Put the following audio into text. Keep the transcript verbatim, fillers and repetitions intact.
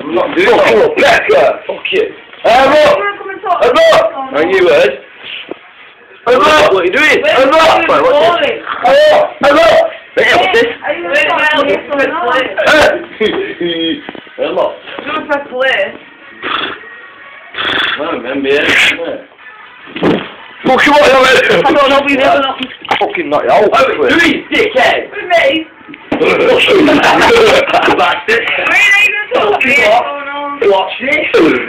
I'm not doing Fuck that. you, Becca! Fuck you. Emma! Emma! Are you heard? Emma! What are you doing? Emma! Wait, what's this? Emma! Emma! Hey, what's this? Are you going to Emma! Emma. I'm going to press play. No, remember, yeah. Fuck you, what are you? I don't know, we never know. Fucking knock you out. What are you doing, dickhead? With me? Bastard. Where are you going to talk to me? Watch this.